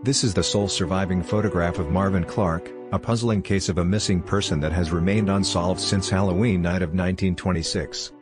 This is the sole surviving photograph of Marvin Clark, a puzzling case of a missing person that has remained unsolved since Halloween night of 1926.